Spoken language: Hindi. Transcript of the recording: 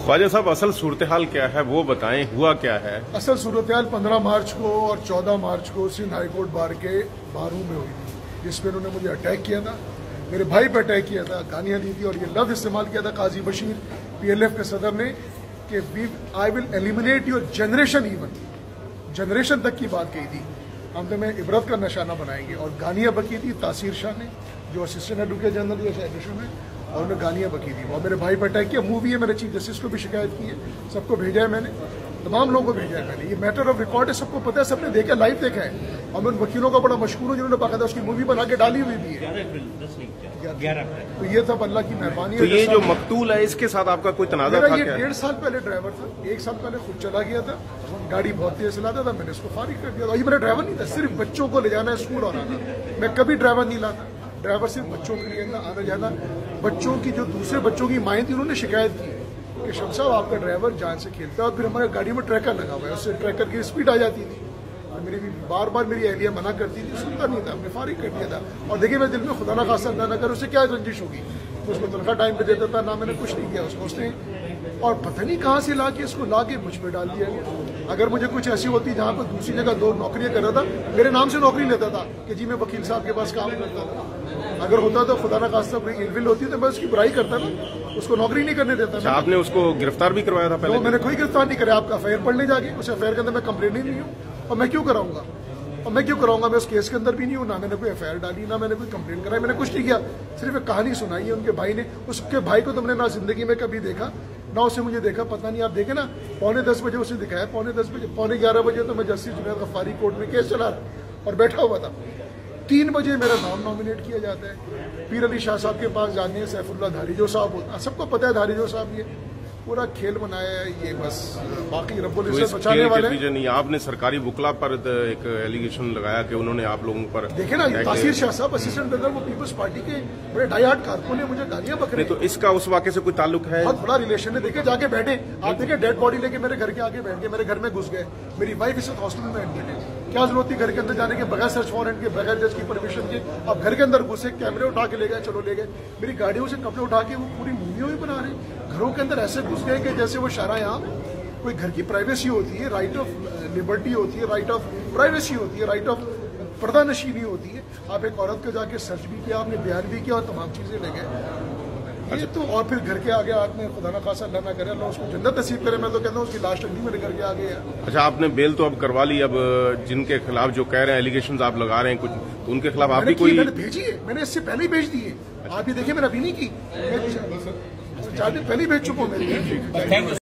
ख्वाजा साहब, असल सूरत हाल क्या है वो बताएं, हुआ क्या है? असल सूरत हाल 15 मार्च को और 14 मार्च को सिंध हाईकोर्ट बार के बारूम में हुई थी, जिसमें उन्होंने मुझे अटैक किया था, मेरे भाई पर अटैक किया था, गालियां दी थी और ये लफ्ज इस्तेमाल किया था काजी बशीर PLF के सदर ने कि I will eliminate your generation, even generation तक की बात कही थी। हम तो में इबरत का निशाना बनाएंगे। और गालियां बकी थी तासीर शाह ने, जो असिस्टेंट एडवोकेट जनरल या एडिशन में, और उन्होंने गालियां बकी थी और मेरे भाई पर अटैक किया। मूवी है, मैंने चीफ जस्टिस को भी शिकायत की है, सबको भेजा है, मैंने तमाम लोगों को भेजा है। मैंने ये मैटर ऑफ रिकॉर्ड है, सबको पता है, सबने देखा, लाइव देखा है। और मैं उन वकीलों का बड़ा मशहूर हूँ जिन्होंने बाकायदा उसकी मूवी बना के डाली हुई भी है। तो ये सब अल्लाह की मेहरबानी है। तो ये जो मकतूल है इसके साथ आपका कोई तनाज़ा था? ये 1.5 साल पहले ड्राइवर था, 1 साल पहले खुद चला गया था, गाड़ी बहुत तेज चलाता था, मैंने उसको फारिग कर दिया था। ये मेरा ड्राइवर नहीं था, सिर्फ बच्चों को ले जाना है स्कूल और आना। मैं कभी ड्राइवर नहीं लाता, ड्राइवर सिर्फ बच्चों के लिए आना जाना। बच्चों की जो दूसरे बच्चों की माएँ थी, उन्होंने शिकायत की कि शम्स साहब आपका ड्राइवर जान से खेलता है, और फिर हमारे गाड़ी में ट्रैकर लगा हुआ है, उससे ट्रैकर की स्पीड आ जाती थी। मेरी भी बार बार मेरी अहलिया मना करती थी, सुनता नहीं था, हमने फारिग कर दिया था। और देखिए मैं दिल में खुदा ना खासा ना कर, उससे क्या रंजिश होगी, तो उसको तनख्वाह टाइम पे देता था ना, मैंने कुछ नहीं किया उसको। उसने और पता नहीं कहाँ से ला के इसको ला के मुझ पर डाल दिया गया। अगर मुझे कुछ ऐसी होती जहाँ पर दूसरी जगह 2 नौकरियां कर रहा था, मेरे नाम से नौकरी लेता था कि जी मैं वकील साहब के पास काम करता था। अगर होता तो खुदा ना खासा कोई इलविल होती तो मैं उसकी बुराई करता ना, उसको नौकरी नहीं करने देता। आपने उसको गिरफ्तार भी करवाया था पहले? तो मैंने कोई गिरफ्तार नहीं कराया, आपका अफेयर पढ़ने जाके, उस अफेयर के अंदर मैं कंप्लेंट ही नहीं हूँ, और मैं क्यों कराऊंगा? और मैं क्यों कराऊंगा? मैं उस केस के अंदर भी नहीं हूँ, ना मैंने कोई एफआईआर डाली, ना मैंने कोई कंप्लेंट कराई, मैंने कुछ नहीं किया। सिर्फ एक कहानी सुनाई है उनके भाई ने। उसके भाई को तुमने ना जिंदगी में कभी देखा ना उसने मुझे देखा, पता नहीं। आप देखे ना, 9:45 बजे उसे दिखाया, 9:45 बजे, 11:15 बजे तो मैं जस्टिस जुनैद गफ्फारी कोर्ट में केस चला रहा और बैठा हुआ था। 3 बजे मेरा नाम नॉमिनेट किया जाता है, पीर अली शाह साहब के पास जाने, सैफुल्लाह धारीजो साहब होता, सबको पता है धारीजो साहब ये पूरा खेल बनाया है, ये बस बाकी रब्बुल इज्जत बचाने वाले नहीं। आपने सरकारी वकला पर एक एलिगेशन लगाया कि उन्होंने आप लोगों पर, देखे ना, तासीर शाह साहब असिस्टेंट जनरल, वो पीपल्स पार्टी के बड़े डाई-हार्ड कारकुन ने, मुझे गालियां बक रहे। तो इसका उस वाक़े से कोई ताल्लुक है? बहुत बड़ा रिलेशन है। देखे जाके बैठे, आप देखे डेड बॉडी लेके मेरे घर के आगे बैठ गए, मेरे घर में घुस गए। मेरी वाइफ इस वक्त हॉस्पिटल में एडमिट है, क्या जरूरत थी घर के अंदर जाने के, बगैर सर्च वारंट के, बगैर जज की परमिशन के? अब घर के अंदर घुसे, कैमरे उठा के ले गए, चलो ले गए। मेरी गाड़ियों से कपड़े उठा के वो पूरी मूवियों ही बना रहे, घरों के अंदर ऐसे घुस गए कि जैसे वो शाहजहां है। कोई घर की प्राइवेसी होती है, राइट ऑफ लिबर्टी होती है, राइट ऑफ प्राइवेसी होती है, राइट ऑफ पर्दानशीनी होती है। आप एक औरत को जाके सर्च भी किया, आपने बयान भी किया और तमाम चीजें ले गए। ये तो और फिर घर के आगे आपने खुदा ना खासा अल्लाह ना करे, अल्लाह उसको जन्नत नसीब करे। मैं तो कहता हूँ उसकी लाश तक नहीं मेरे घर के आगे है। अच्छा, आपने बेल तो अब करवा ली, अब जिनके खिलाफ जो कह रहे हैं एलिगेशंस आप लगा रहे हैं कुछ, तो उनके खिलाफ आप भी कोई? मैंने भेजी है, मैंने इससे पहले ही भेज दी है। आप ये देखिए, मैंने अभी नहीं की, 4 दिन पहले ही भेज चुका हूँ।